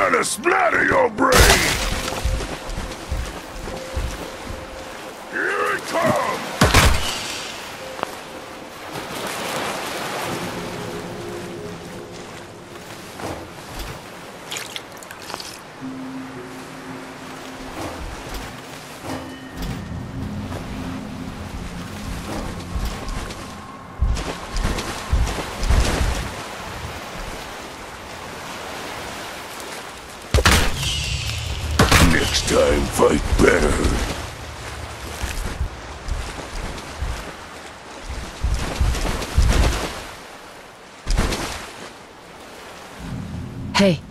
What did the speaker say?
gonna splatter your brain! Here it comes! Next time, fight better. Hey,